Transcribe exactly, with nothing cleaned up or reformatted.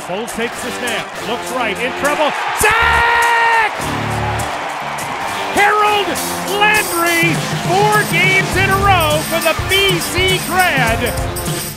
Foles takes the snap, looks right, in trouble, sack! Harold Landry, four games in a row for the B C grad.